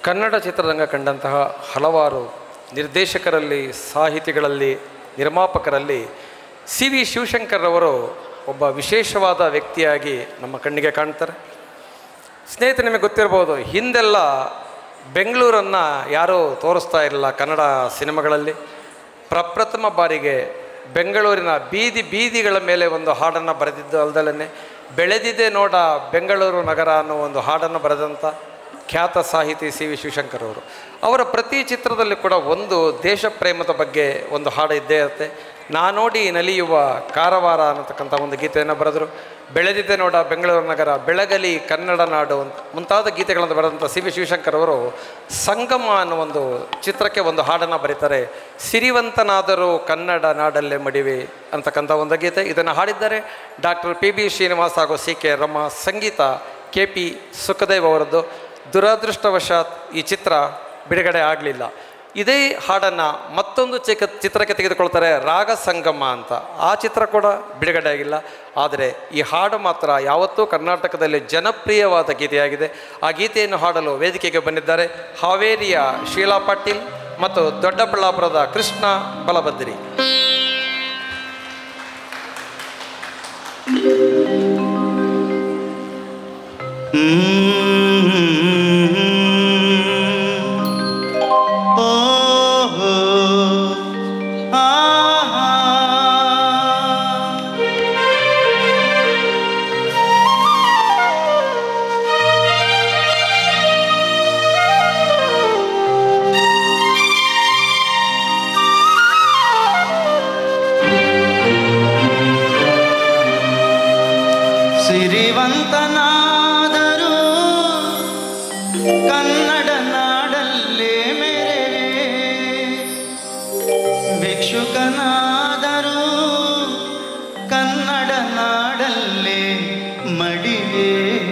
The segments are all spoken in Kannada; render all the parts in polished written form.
ಕನ್ನಡ ಚಿತ್ರರಂಗ ಕಂಡಂತಹ ಹಲವಾರು ನಿರ್ದೇಶಕರಲ್ಲಿ, ಸಾಹಿತಿಗಳಲ್ಲಿ, ನಿರ್ಮಾಪಕರಲ್ಲಿ ಸಿ ವಿ ಶಿವಶಂಕರ್ರವರು ಒಬ್ಬ ವಿಶೇಷವಾದ ವ್ಯಕ್ತಿಯಾಗಿ ನಮ್ಮ ಕಣ್ಣಿಗೆ ಕಾಣ್ತಾರೆ. ಸ್ನೇಹಿತರೆ, ನಿಮಗೆ ಗೊತ್ತಿರ್ಬೋದು, ಹಿಂದೆಲ್ಲ ಬೆಂಗಳೂರನ್ನು ಯಾರೂ ತೋರಿಸ್ತಾ ಇರಲಿಲ್ಲ ಕನ್ನಡ ಸಿನಿಮಾಗಳಲ್ಲಿ. ಪ್ರಪ್ರಥಮ ಬಾರಿಗೆ ಬೆಂಗಳೂರಿನ ಬೀದಿಗಳ ಮೇಲೆ ಒಂದು ಹಾಡನ್ನು ಬರೆದಿದ್ದು ಅಲ್ದಲೇ ಬೆಳೆದಿದೆ ನೋಡ ಬೆಂಗಳೂರು ನಗರ ಅನ್ನೋ ಒಂದು ಹಾಡನ್ನು ಬರೆದಂಥ ಖ್ಯಾತ ಸಾಹಿತಿ ಸಿ ವಿ ಶಿವಶಂಕರ್ ಅವರು. ಅವರ ಪ್ರತಿ ಚಿತ್ರದಲ್ಲಿ ಕೂಡ ಒಂದು ದೇಶ ಪ್ರೇಮದ ಬಗ್ಗೆ ಒಂದು ಹಾಡು ಇದ್ದೇ ಇರುತ್ತೆ. ನಾನೋಡಿ ನಲಿಯುವ ಕಾರವಾರ ಅನ್ನತಕ್ಕಂಥ ಒಂದು ಗೀತೆಯನ್ನು ಬರೆದರು. ಬೆಳೆದಿದೆ ನೋಡ ಬೆಂಗಳೂರು ನಗರ, ಬೆಳಗಲಿ ಕನ್ನಡ ನಾಡು ಅಂತ ಮುಂತಾದ ಗೀತೆಗಳನ್ನು ಬರೆದಂಥ ಸಿ ವಿ ಶಿವಶಂಕರ್ ಅವರು ಸಂಗಮ ಅನ್ನೋ ಒಂದು ಚಿತ್ರಕ್ಕೆ ಒಂದು ಹಾಡನ್ನು ಬರೀತಾರೆ. ಸಿರಿವಂತನಾದರೂ ಕನ್ನಡ ನಾಡಲ್ಲೇ ಮಡಿವೆ ಅಂತಕ್ಕಂಥ ಒಂದು ಗೀತೆ. ಇದನ್ನು ಹಾಡಿದ್ದಾರೆ ಡಾಕ್ಟರ್ ಪಿ ಬಿ ಶ್ರೀನಿವಾಸ್ ಹಾಗೂ ಸಿ ಕೆ ರಮ. ಸಂಗೀತ ಕೆ ಪಿ ಸುಖದೇವ್ ಅವರದ್ದು. ದುರದೃಷ್ಟವಶಾತ್ ಈ ಚಿತ್ರ ಬಿಡುಗಡೆ ಆಗಲಿಲ್ಲ. ಇದೇ ಹಾಡನ್ನು ಮತ್ತೊಂದು ಚಿತ್ರಕ್ಕೆ ತೆಗೆದುಕೊಳ್ತಾರೆ, ರಾಗ ಸಂಗಮ ಅಂತ. ಆ ಚಿತ್ರ ಕೂಡ ಬಿಡುಗಡೆ ಆಗಿಲ್ಲ. ಆದರೆ ಈ ಹಾಡು ಮಾತ್ರ ಯಾವತ್ತೂ ಕರ್ನಾಟಕದಲ್ಲಿ ಜನಪ್ರಿಯವಾದ ಗೀತೆಯಾಗಿದೆ. ಆ ಗೀತೆಯನ್ನು ಹಾಡಲು ವೇದಿಕೆಗೆ ಬಂದಿದ್ದಾರೆ ಹಾವೇರಿಯ ಶೀಲಾ ಪಾಟೀಲ್ ಮತ್ತು ದೊಡ್ಡಬಳ್ಳಾಪುರದ ಕೃಷ್ಣ ಬಲಭದ್ರಿ. ಸಿರಿವಂತನಾದರೂ ಕನ್ನಡ ನಾಡಲ್ಲೇ ಮೆರೆವೆ, ಭಿಕ್ಷುಕನಾದರೂ ಕನ್ನಡ ನಾಡಲ್ಲೇ ಮಡಿವೆ.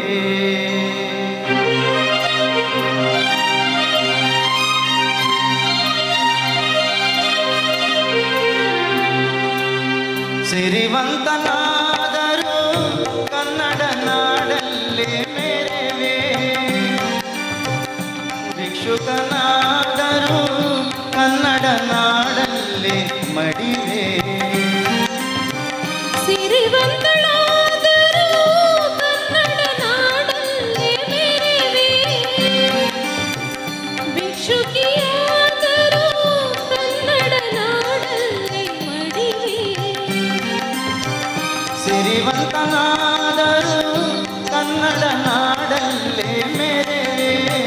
ಸಿರಿವಂತನಾದರೂ ಕನ್ನಡ ನಾಡಲ್ಲೇ ಮೆರೆವೆ, ಭಿಕ್ಷುಕನಾದರೂ ಕನ್ನಡ ನಾಡಲ್ಲೇ ಮಡಿವೆ. ಸಿರಿವಂತಳಾದರೂ ಕನ್ನಡ ನಾಡಲ್ಲೇ ಮೆರೆವೆ, ಭಿಕ್ಷುಕಿಯಾದರೂ ಕನ್ನಡ ನಾಡಲ್ಲೇ ಮಡಿವೆ. ಸಿರಿವಂತನಾದರೂ ಕನ್ನಡ ನಾಡಲ್ಲೇ ಮೆರೆವೆ.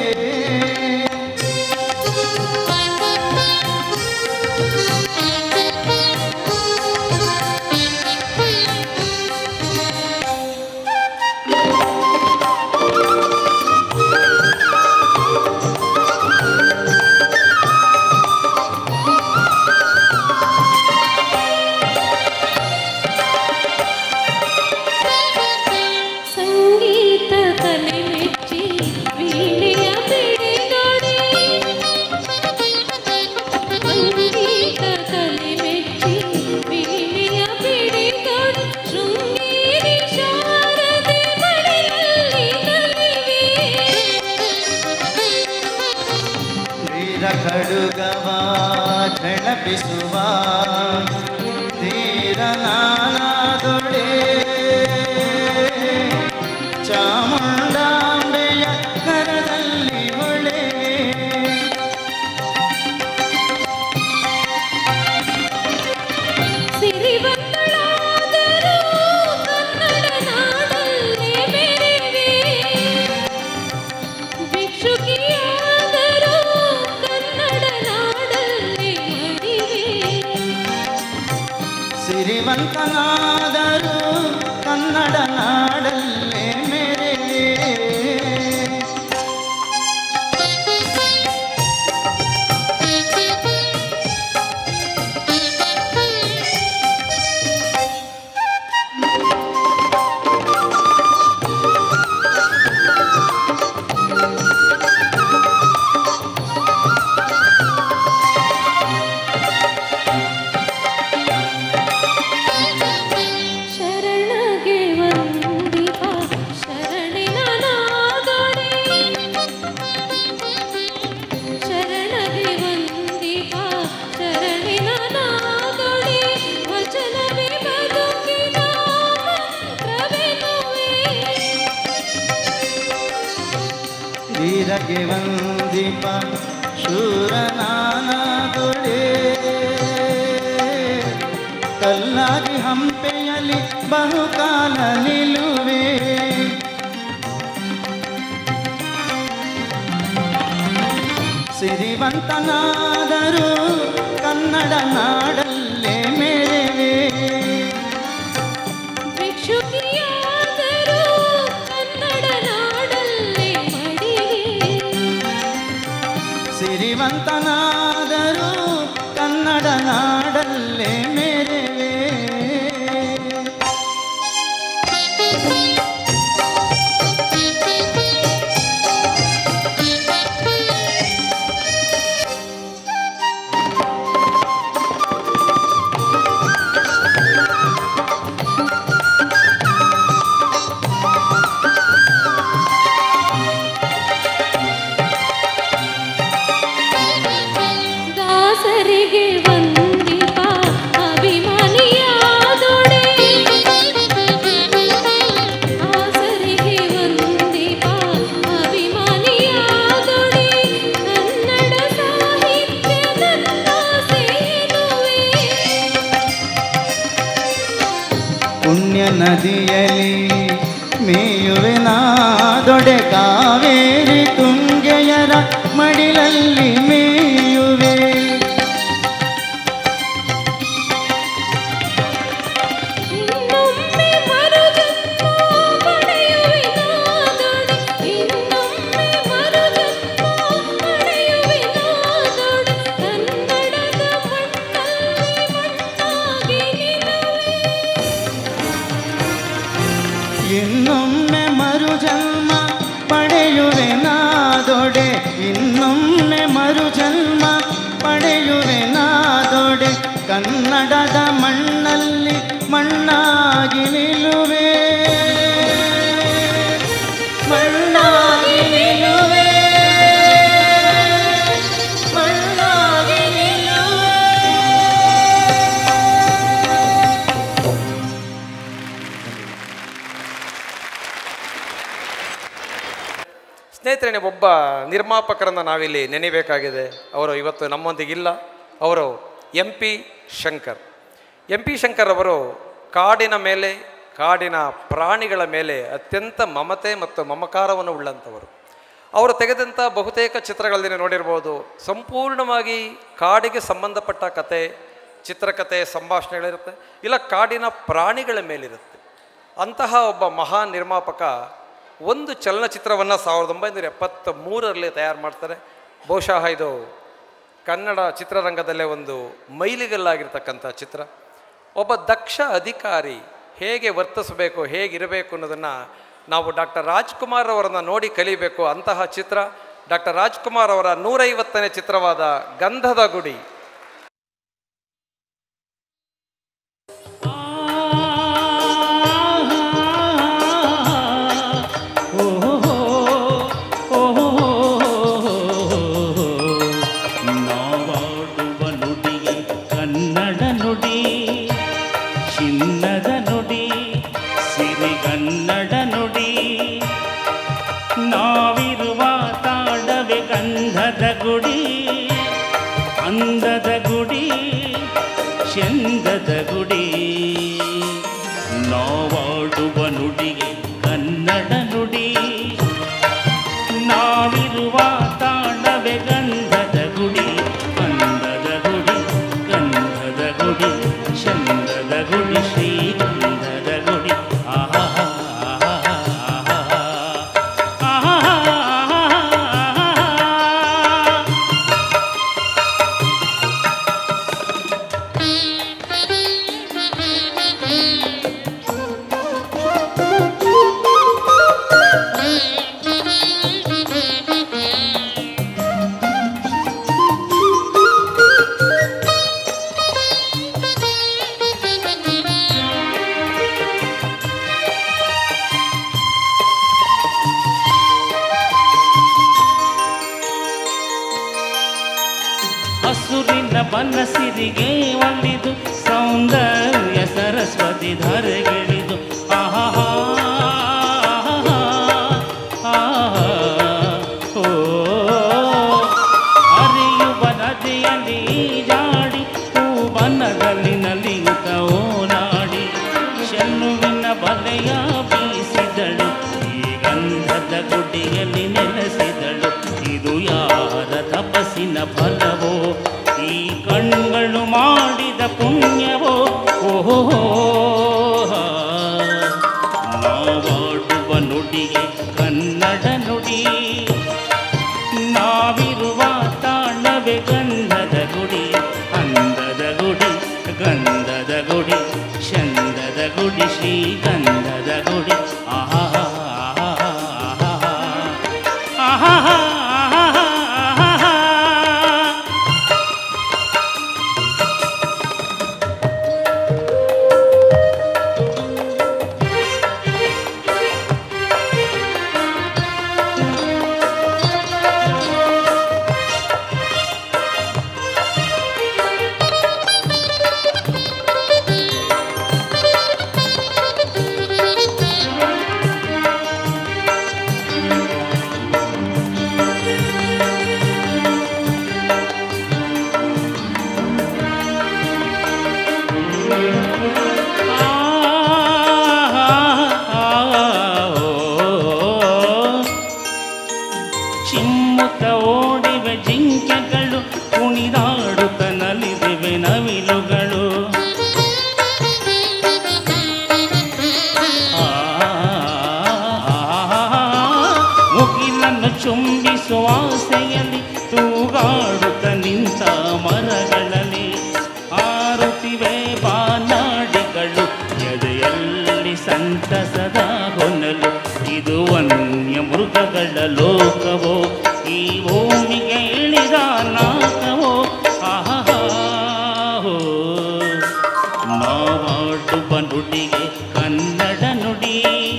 ಸಂಗೀತ ಕಲೆ ಮೆಚ್ಚಿ ವೀಣೆಯ ಬಿಡಿದೊಡೆ, ಸಂಗೀತ ಕಲೆ ಮೆಚ್ಚಿ ವೀಣೆಯ ಬಿಡಿದೊಡೆ, ಶೃಂಗೇರಿ ಶಾರದೆ ಬಳಿಯಲ್ಲಿ ನಲಿವೆ. ವೀರ ಖಡುಗವ ಝಳಪಿಸುವ ಧೀರನಾದೊಡೆ, ಚಾಮುಂಡಾಂಬೆಯ ಕರದಲ್ಲಿ ಹೊಳೆವೆ. ಸಿರಿವಂತಳಾದರೂ ಕನ್ನಡ ನಾಡಲ್ಲೇ ಮೆರೆವೆ, ಭಿಕ್ಷುಕಿಯಾದರೂ ಕನ್ನಡ ನಾಡಲ್ಲೇ ಮಡಿವೆ. ಸಿರಿವಂತನಾದರೂ ಕನ್ನಡ ನಾಡಲ್ಲೇ ಮೆರೆವೆ. ವೀರಗೆ ವಂದಿಪ ಶೂರನಾನದೊಡೆ ಕಲ್ಲಾಗಿ ಹಂಪೆಯಲ್ಲಿ ಬಹುಕಾಲ ನಿಲ್ಲುವೆ ಸಿರಿವಂತನಾದರೂ ಕನ್ನಡ ನಾಡಲ್ಲೇ ಮೆರೆವೆ ಭಿಕ್ಷುಕಿಯಾದರೂ ಕನ್ನಡ ನಾಡಲ್ಲೇ ಮಡಿವೆ ಸಿರಿವಂತನಾದರೂ ಕನ್ನಡ ನಾಡಲ್ಲೇ ಮೆರೆವೆ ದಾಸರಿಗೆ ವಂದಿಪ ಅಭಿಮಾನಿಯಾದೊಡೆ ದಾಸರಿಗೆ ವಂದಿಪ ಅಭಿಮಾನಿಯಾದೊಡೆ ಕನ್ನಡ ಸಾಹಿತ್ಯದನ್ನ ಸೇರುವೆ ಪುಣ್ಯ ನದಿಯಲ್ಲಿ ಮೇಯುವೆ ನಾದೊಡೆ ಕಾವೇರಿ ತುಂಗೆಯರ ಮಡಿಲಲ್ಲಿ ಮೇಯುವೆ ಇನ್ನೊಮ್ಮೆ ಮರುಜನ್ಮ ಪಡೆಯುವೆ ನಾದೊಡೆ ಇನ್ನೊಮ್ಮೆ ಮರುಜನ್ಮ ಪಡೆಯುವೆ ನಾದೊಡೆ ಕನ್ನಡದ ಮಣ್ಣಲ್ಲಿ ಮಣ್ಣಾಗಿ ನಿಲ್ಲುವೆ ಇನ್ನೊಮ್ಮೆ ಮರುಜನ್ಮ ಪಡೆಯುವೆ ನಾದೊಡೆ ಇನ್ನೊಮ್ಮೆ ಮರುಜನ್ಮ ಪಡೆಯುವೆ ನಾದೊಡೆ ಕನ್ನಡದ ಮಣ್ಣಲ್ಲಿ ಮಣ್ಣಾಗಿ ನಿಲ್ಲುವೆ ಮಣ್ಣಾಗಿ ನಿಲ್ಲುವೆ ಮಣ್ಣಾಗಿ ನಿಲ್ಲುವೆ. ಸ್ನೇಹಿತರೆ, ಒಬ್ಬ ನಿರ್ಮಾಪಕರನ್ನು ನಾವಿಲ್ಲಿ ನೆನೆಯಬೇಕಾಗಿದೆ. ಅವರು ಇವತ್ತು ನಮ್ಮೊಂದಿಗಿಲ್ಲ. ಅವರು M P Shankar. M P Shankar ಅವರು ಕಾಡಿನ ಮೇಲೆ, ಕಾಡಿನ ಪ್ರಾಣಿಗಳ ಮೇಲೆ ಅತ್ಯಂತ ಮಮತೆ ಮತ್ತು ಮಮಕಾರವನ್ನು ಉಳ್ಳಂಥವರು. ಅವರು ತೆಗೆದಂಥ ಬಹುತೇಕ ಚಿತ್ರಗಳಲ್ಲಿ ನೋಡಿರ್ಬೋದು, ಸಂಪೂರ್ಣವಾಗಿ ಕಾಡಿಗೆ ಸಂಬಂಧಪಟ್ಟ ಕತೆ, ಚಿತ್ರಕಥೆ, ಸಂಭಾಷಣೆಗಳಿರುತ್ತೆ, ಇಲ್ಲ ಕಾಡಿನ ಪ್ರಾಣಿಗಳ ಮೇಲಿರುತ್ತೆ. ಅಂತಹ ಒಬ್ಬ ಮಹಾನ್ ನಿರ್ಮಾಪಕ ಒಂದು ಚಲನಚಿತ್ರವನ್ನು 1973ರಲ್ಲಿ ತಯಾರು ಮಾಡ್ತಾರೆ. ಬಹುಶಃ ಇದು ಕನ್ನಡ ಚಿತ್ರರಂಗದಲ್ಲೇ ಒಂದು ಮೈಲಿಗಲ್ಲಾಗಿರ್ತಕ್ಕಂಥ ಚಿತ್ರ. ಒಬ್ಬ ದಕ್ಷ ಅಧಿಕಾರಿ ಹೇಗೆ ವರ್ತಿಸಬೇಕು, ಹೇಗಿರಬೇಕು ಅನ್ನೋದನ್ನು ನಾವು ಡಾಕ್ಟರ್ ರಾಜ್ಕುಮಾರ್ ಅವರನ್ನು ನೋಡಿ ಕಲಿಬೇಕು. ಅಂತಹ ಚಿತ್ರ ಡಾಕ್ಟರ್ ರಾಜ್ಕುಮಾರ್ ಅವರ 150ನೇ ಚಿತ್ರವಾದ ಗಂಧದ ಗುಡಿ. ಅಂದದ ಗುಡಿ ಚಂದದ ಗುಡಿ ನಾವಾಡುವ ನುಡಿಗೆ ಕನ್ನಡ ನುಡಿ ನಾವಿರುವ ತಾಣವೇ ಗಂಧದ ಗುಡಿ ಅಂದದ ಗುಡಿ ಗಂಧದ ಗುಡಿ ಚಂದದ ಗುಡಿ ಶ್ರೀಗಂಧದ ಗುಡಿ ಆಹಾ ಹಸುರಿನ ಬನಸಿರಿಗೆ ಒಲಿದು ಸೌಂದರ್ಯ ಸರಸ್ವತಿ ಧರೆಗಿಳಿದು ಆಹಾ ಓ ಫಲವೋ ಈ ಕಣ್ಗಳು ಮಾಡಿದ ಪುಣ್ಯವೋ ಓಹೋ ನಾವಾಡುವ ನುಡಿಗೆ ಕನ್ನಡ ನುಡಿ ನಾವಿರುವ ತಾಣವೇ ಗಂಧದ ಗುಡಿ ಅಂದದ ಗುಡಿ ಗಂಧದ ಗುಡಿ ಚಂದದ ಗುಡಿ ಶ್ರೀಗಂಧದ ಗುಡಿ ಆಹಾ ಆಹಾ ಚಿಮ್ಮುತ್ತ ಓಡಿವೆ ಜಿಂಕೆಗಳು ಕುಣಿದಾಡುತ್ತ ನಲಿದಿವೆ ನವಿಲುಗಳು ಮುಗಿಲನ್ನು ಚುಂಬಿಸುವ ಆಸೆಯಲ್ಲಿ ತೂಗಾಡುತ್ತ ನಿಂತ ಮರಗಳಲ್ಲಿ ಆರುತ್ತಿವೆ ಬಾನಾಡಿಗಳು ಎದೆಯಲ್ಲಿ ಸಂತಸದ ಹೊನಲು ಇದು ವನ್ಯ ಮೃಗಗಳ ಲೋಕವೋ ಈ ಭೂಮಿಗೆ ಇಳಿದ ನಾಕವೋ ಆಹೋ ನಾವಾಡುವ ನುಡಿಗೆ ಕನ್ನಡ ನುಡಿ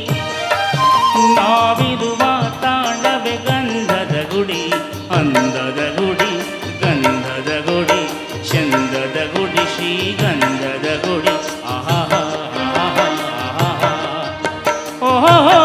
ನಾವಿರುವ ತಾಣವೇ ಗಂಧದ ಗುಡಿ ಅಂದದ ಗುಡಿ ಗಂಧದ ಗುಡಿ ಚಂದದ ಗುಡಿ ಶ್ರೀಗಂಧದ ಗುಡಿ ಆಹಾ ಓಹೋ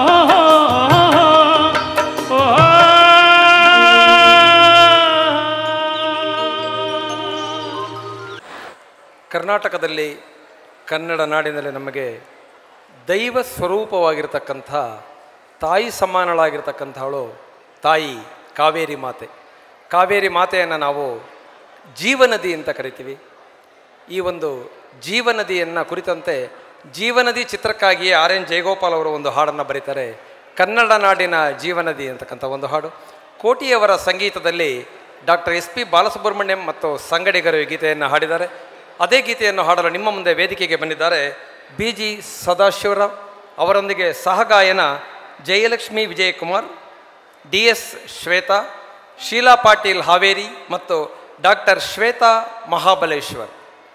ಕರ್ನಾಟಕದಲ್ಲಿ ಕನ್ನಡ ನಾಡಿನಲ್ಲಿ ನಮಗೆ ದೈವ ಸ್ವರೂಪವಾಗಿರ್ತಕ್ಕಂಥ ತಾಯಿ ಸಮಾನಳಾಗಿರ್ತಕ್ಕಂಥವಳು ತಾಯಿ ಕಾವೇರಿ ಮಾತೆ. ಕಾವೇರಿ ಮಾತೆಯನ್ನು ನಾವು ಜೀವನದಿ ಅಂತ ಕರಿತೀವಿ. ಈ ಒಂದು ಜೀವನದಿಯನ್ನು ಕುರಿತಂತೆ ಜೀವನದಿ ಚಿತ್ರಕ್ಕಾಗಿಯೇ ಆರ್ ಎನ್ ಜಯಗೋಪಾಲ್ ಅವರು ಒಂದು ಹಾಡನ್ನು ಬರೀತಾರೆ, ಕನ್ನಡ ನಾಡಿನ ಜೀವನದಿ ಅಂತಕ್ಕಂಥ ಒಂದು ಹಾಡು. ಕೋಟಿಯವರ ಸಂಗೀತದಲ್ಲಿ ಡಾಕ್ಟರ್ ಎಸ್ ಪಿ ಬಾಲಸುಬ್ರಹ್ಮಣ್ಯಂ ಮತ್ತು ಸಂಗಡಿಗರು ಈ ಗೀತೆಯನ್ನು ಹಾಡಿದ್ದಾರೆ. ಅದೇ ಗೀತೆಯನ್ನು ಹಾಡಲು ನಿಮ್ಮ ಮುಂದೆ ವೇದಿಕೆಗೆ ಬಂದಿದ್ದಾರೆ ಬಿ ಜಿ ಸದಾಶಿವರಾವ್. ಅವರೊಂದಿಗೆ ಸಹಗಾಯನ ಜಯಲಕ್ಷ್ಮಿ ವಿಜಯಕುಮಾರ್, ಡಿ ಎಸ್ ಶ್ವೇತಾ, ಶೀಲಾ ಪಾಟೀಲ್ ಹಾವೇರಿ ಮತ್ತು ಡಾಕ್ಟರ್ ಶ್ವೇತಾ ಮಹಾಬಲೇಶ್ವರ್.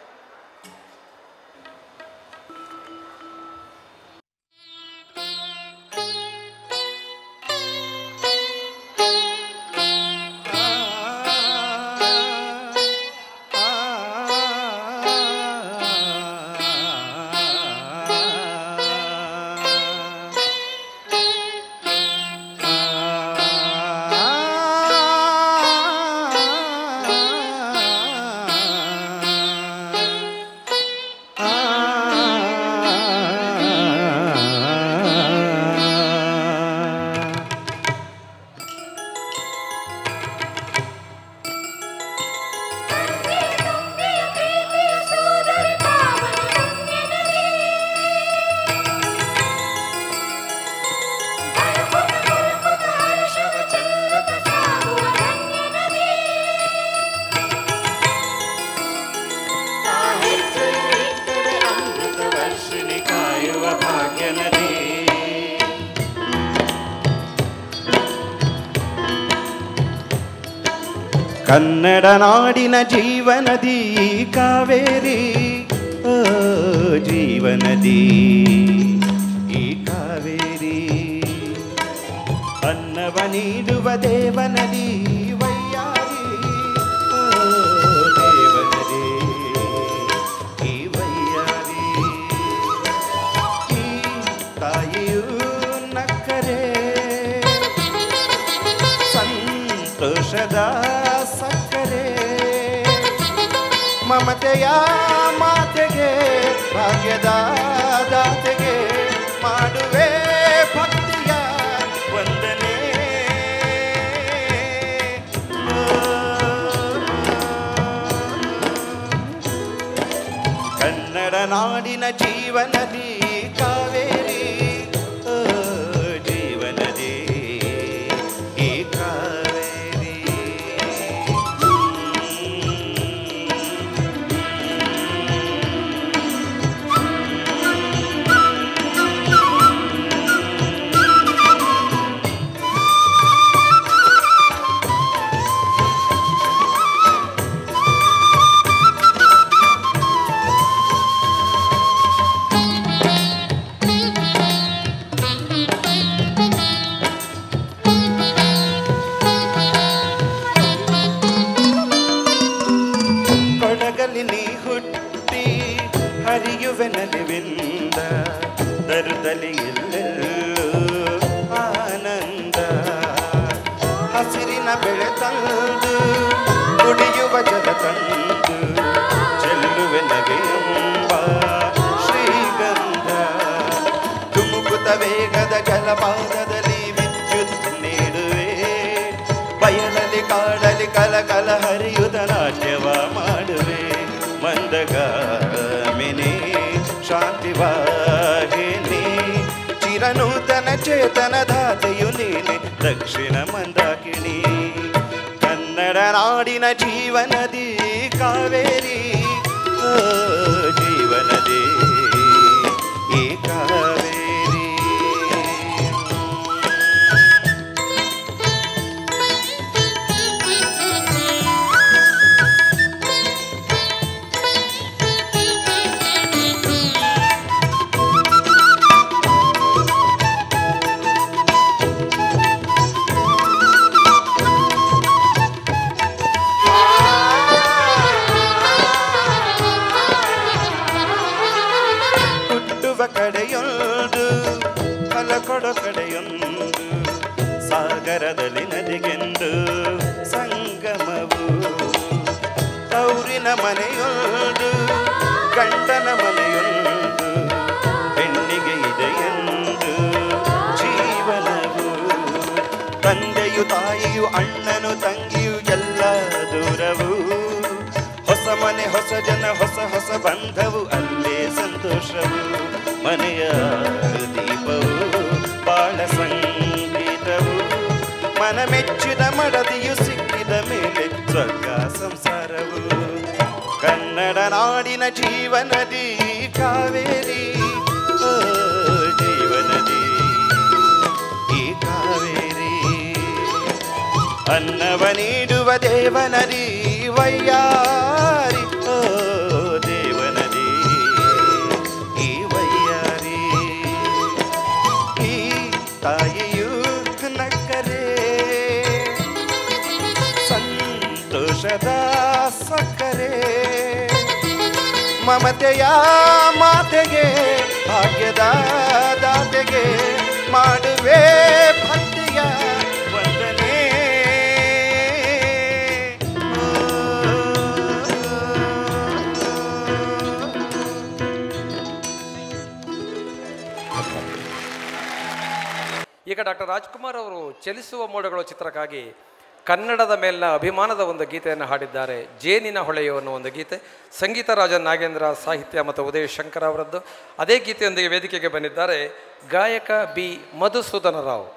ಕನ್ನಡ ನಾಡಿನ ಜೀವನದಿ ಕಾವೇರಿ, ಓ ಜೀವನದಿ ಈ ಕಾವೇರಿ, ಅನ್ನವ ನೀಡುವ ದೇವನದಿ ವೈಯಾರಿ, ಓ ದೇವನದಿ ಈ ವೈಯಾರಿ, ಈ ತಾಯಿಯು ನಕ್ಕರೆ ಸಂತೋಷದ ಸಕ್ಕರೆ, ಮಮತೆಯ ಮಾತೆಗೆ ಭಾಗ್ಯದ ದಾತೆಗೆ ಮಾಡುವೆ ಭಕ್ತಿಯ ವಂದನೆ. ನಾಡಿನ ಜೀವನದಿ ಕಾವೇರಿ ಓ ಜೀವನದಿ ಈ ಕಾವೇರಿ. ಕೊಡಗಲಿ ಹುಟ್ಟಿ ಹರಿಯುವೆ ನಲಿವಿಂದ ದರದಲ್ಲಿ ಎಲ್ಲೆಲ್ಲೂ ಆನಂದ. ಹಸಿರಿನ ಬೆಳೆ ತಂದು ಕುಡಿಯುವ ಜಲ ತಂದು ಚೆಲ್ಲುವೆ ನಗೆಯೆಂಬ ಶ್ರೀಗಂಧ. ಧುಮುಕುತ ವೇಗದ ಜಲಪಾತದಲ್ಲಿ ವಿದ್ಯುತ್ ನೀಡುವೆ. ಬಯಲಲ್ಲಿ ಕಾಡಲಿ ಕಲಕಲ ಹರಿಯುದ ನಾಟ್ಯವ ಮಾಡುವೆ. ಮಂದಗಾಮಿನಿ ಶಾಂತಿವಾಹಿನಿ ಚಿರನೂತನ ಚೇತನ ಧಾತೆಯು ನೀನೆ ದಕ್ಷಿಣ ಮಂದಾಕಿಣಿ. ಕನ್ನಡ ನಾಡಿನ ಜೀವನದಿ ಕಾವೇರಿ ಓ ಜೀವನದಿ ಈ ಕಾವೇರಿ. ಕಡೆಯೊಂದು ಫಲ ಕೊಡೋ ಕಡೆಯೊಂದು ಸಾಗರದಲ್ಲಿ ನದಿಗೆಂದು ಸಂಗಮವು. ತೌರಿನ ಮನೆಯೊಂದು ಗಂಡನ ಮನೆಯೊಂದು ಹೆಣ್ಣಿಗೆ ಇದೆಯೆಂದು ಜೀವನವು. ತಂದೆಯು ತಾಯಿಯು ಅಣ್ಣನು ತಂಗಿಯು ಎಲ್ಲ ದೂರವು. ಹೊಸ ಮನೆ ಹೊಸ ಜನ ಹೊಸ ಹೊಸ ಬಂಧವು ಅಲ್ಲೇ ಸಂತೋಷವು. ಮನೆಯ ದೀಪವು ಬಾಳ ಸಂಗೀತವು. ಮನ ಮೆಚ್ಚಿದ ಮಡದಿಯು ಸಿಕ್ಕಿದ ಮೇಲೆ ಸ್ವರ್ಗ ಸಂಸಾರವು. ಕನ್ನಡ ನಾಡಿನ ಜೀವನದಿ ಕಾವೇರಿ ಓ ಜೀವನದಿ ಈ ಕಾವೇರಿ. ಅನ್ನವ ನೀಡುವ ದೇವನದಿ ವಯ್ಯಾರಿ ಓ ದೇವನದಿ ಈ ವಯ್ಯಾರಿ. ಈ ತಾಯಿಯು ನಕ್ಕರೆ ಸಂತೋಷದ ಸಕ್ಕರೆ. ಮಮತೆಯ ಮಾತೆಗೆ ಭಾಗ್ಯದ ದಾತೆಗೆ ಮಾಡುವೆ ಭಕ್ತಿಯ ವಂದನೆ. ಈಗ ಡಾಕ್ಟರ್ ರಾಜ್ಕುಮಾರ್ ಅವರು ಚಲಿಸುವ ಮೋಡಗಳು ಚಿತ್ರಕ್ಕಾಗಿ ಕನ್ನಡದ ಮೇಲಿನ ಅಭಿಮಾನದ ಒಂದು ಗೀತೆಯನ್ನು ಹಾಡಿದ್ದಾರೆ. ಜೇನಿನ ಹೊಳೆಯೋ ಅನ್ನೋ ಒಂದು ಗೀತೆ. ಸಂಗೀತ ರಾಜನ್ ನಾಗೇಂದ್ರ, ಸಾಹಿತ್ಯ ಮತ್ತು ಉದಯ ಶಂಕರ್ ಅವರದ್ದು. ಅದೇ ಗೀತೆಯೊಂದಿಗೆ ವೇದಿಕೆಗೆ ಬಂದಿದ್ದಾರೆ ಗಾಯಕ ಬಿ ಮಧುಸೂದನ ರಾವ್.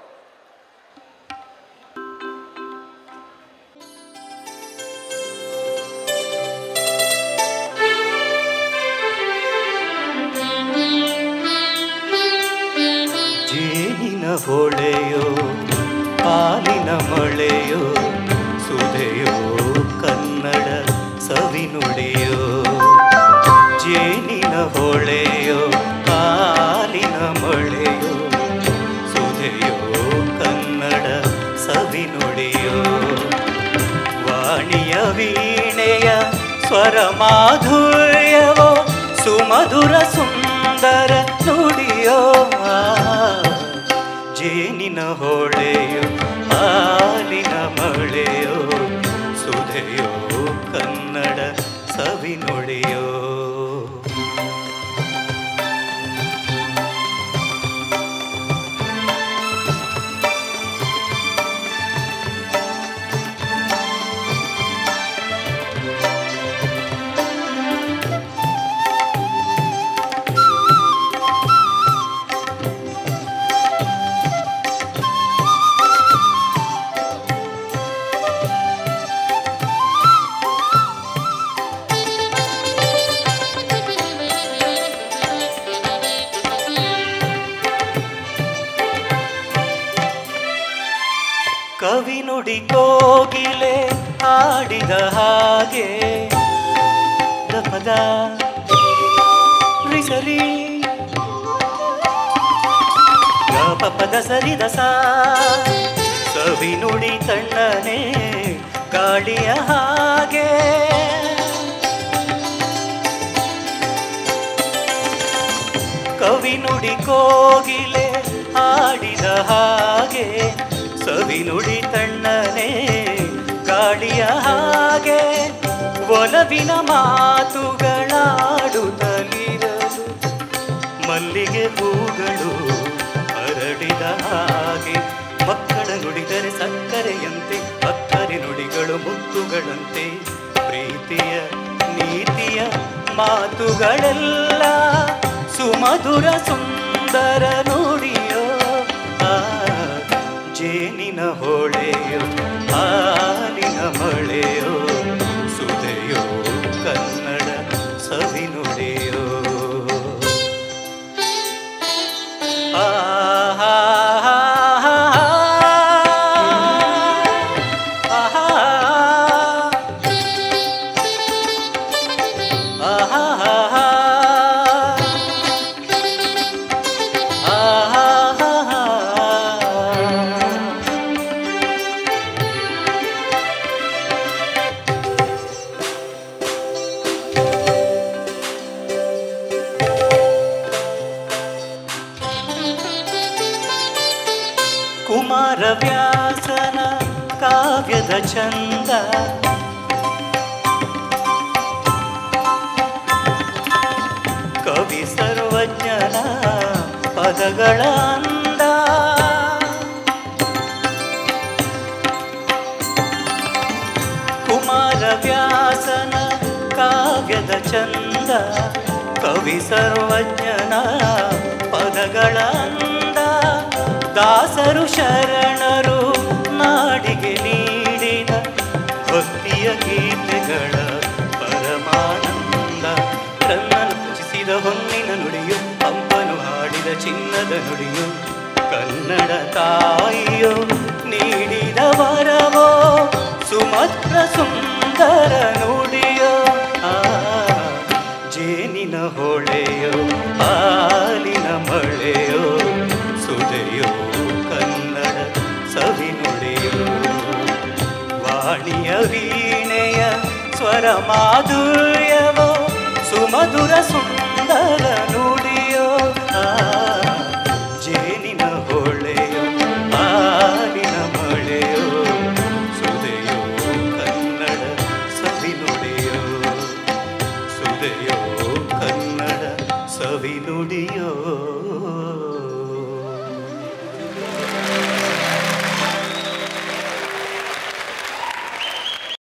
ಜೇನಿನ ಹೊಳೆಯೋ ಹಾಲಿನ ಮಳೆಯೋ ಸುಧೆಯೋ ಕನ್ನಡ ಸವಿನುಡಿಯೋ. ಜೇನಿನ ಹೊಳೆಯೋ ಹಾಲಿನ ಮಳೆಯೋ ಸುಧೆಯೋ ಕನ್ನಡ ಸವಿನುಡಿಯೋ. ವಾಣಿಯ ವೀಣೆಯ ಸ್ವರ ಮಾಧುರ್ಯವೋ ಸುಮಧುರ ಸುಂದರ ನುಡಿಯೋ. ಜೇನಿನ ಹೊಳೆಯೋ ಹಾಲಿನ ಮಳೆಯೋ ಸುಧೆಯೋ ಕನ್ನಡ ಸವಿನುಡಿಯೋ. ಕವಿ ನುಡಿ ಕೋಗಿಲೆ ಹಾಡಿದ ಹಾಗೆ ದಪದ ರಿಸರಿ ಪದ ಸರಿದ ಸವಿ ನುಡಿ ತಣ್ಣನೆ ಗಾಳಿಯ ಹಾಗೆ ಕವಿ ನುಡಿ ಕೋಗಿಲೆ ಹಾಡಿದ ಹಾಗೆ ಸವಿ ನುಡಿ ತಣ್ಣನೆ ಗಾಳಿಯ ಹಾಗೆ ಒಲವಿನ ಮಾತುಗಳಾಡುತ್ತಲಿರಲು ಮಲ್ಲಿಗೆ ಹೂಗಳು ಹರಡಿದ ಹಾಗೆ ಮಕ್ಕಳ ನುಡಿದರೆ ಸಕ್ಕರೆಯಂತೆ ಅಕ್ಕರೆ ನುಡಿಗಳು ಮುತ್ತುಗಳಂತೆ ಪ್ರೀತಿಯ ನೀತಿಯ ಮಾತುಗಳೆಲ್ಲ ಸುಮಧುರ ಸುಂದರ ನುಡಿಯೋ ಜೇನಿನ ಹೊಳೆಯೋ ಹಾಲಿನ ಮಳೆಯೋ ಸುಧೆಯೋ ಕನ್ನಡ ಸವಿ ನುಡಿಯೋ ಕುಮಾರವ್ಯಾಸನ ಕಾವ್ಯದ ಚಂದ ಕವಿ ಸರ್ವಜ್ಞನ ಪದಗಳ ಅಂದ ಕುಮಾರವ್ಯಾಸನ ಕಾವ್ಯದ ಚಂದ ಕವಿ ಸರ್ವಜ್ಞನ ಪದಗಳ ಅಂದ ದಾಸರು ಶರಣರು ನಾಡಿಗೆ ನೀಡಿದ ಭಕ್ತಿಯ ಗೀತೆಗಳ ಪರಮಾನಂದ ಕನ್ನನ್ನು ರಚಿಸಿದ ಹೊನ್ನಿನ ನುಡಿಯು ಪಂಪನು ಹಾಡಿದ ಚಿನ್ನದ ನುಡಿಯು ಕನ್ನಡ ತಾಯಿಯೋ ನೀಡಿದ ವರವೋ ಸುಮಧುರ ಸುಂದರ ನುಡಿಯೋ ಜೇನಿನ ಹೊಳೆಯೋ ಹಾಲಿನ ಮಳೆಯೋ ಸುಧೆಯೋ ಕನ್ನಡ ಸವಿ ನುಡಿಯೋ ವಾಣಿಯ ವೀಣೆಯ ಸ್ವರ ಮಾಧುರ್ಯವೋ ಸುಮಧುರ ಸುಂದರ ನುಡಿಯೋ ಜೇನಿನ ಹೊಳೆಯೋ ಹಾಲಿನ ಮಳೆಯೋ ಸುಧೆಯೋ ಕನ್ನಡ ಸವಿ ನುಡಿಯೋ ಸುಧೆಯೋ ಕನ್ನಡ ಸವಿ ನುಡಿಯೋ